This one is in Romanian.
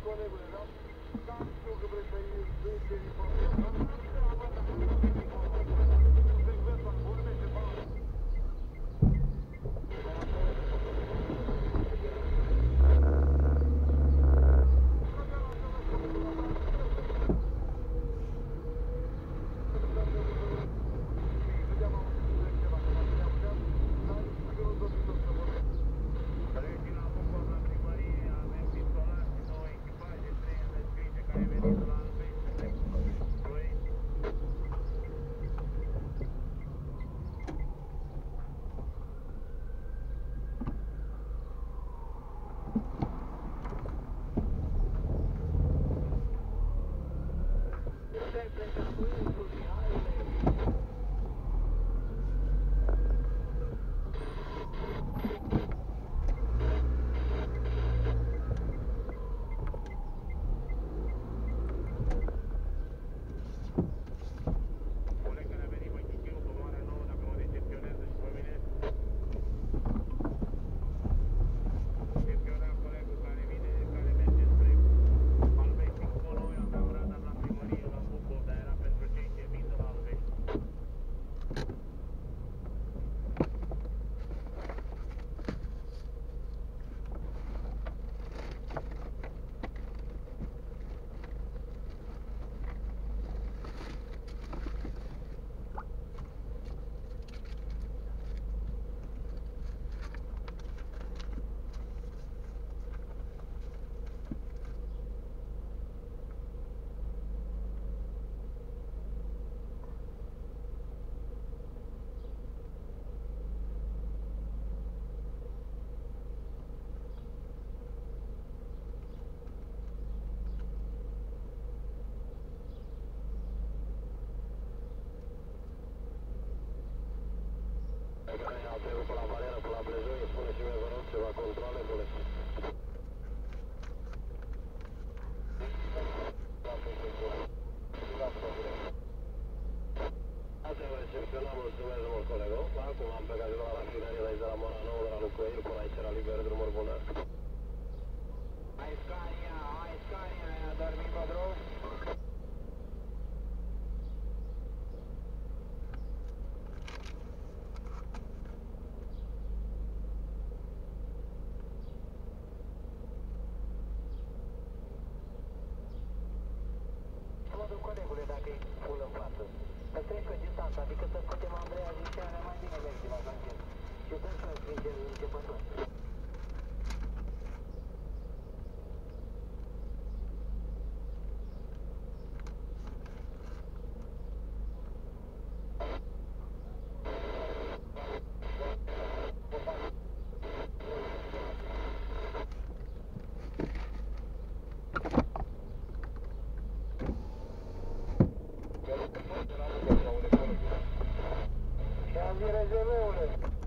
Apelul pe la barieră, pe la Blejoi, spuneți-mi, vă rog, ceva controle, buleți. Asta e recepționat, mulțumesc mult, colegul. Acum am plecat de la rafinerie de aici de la Mora Nouă, de la Lucoil, până aici era liber, drumuri bune. Hai Scania, ai adormit pe drum? Colegule, dacă e full în față. Îți trec pe distanță, adică să scoatem Andreea Ziceana mai bine mergi la Zanghel. Și dăm să împinge începător. Și am zis rezervăule.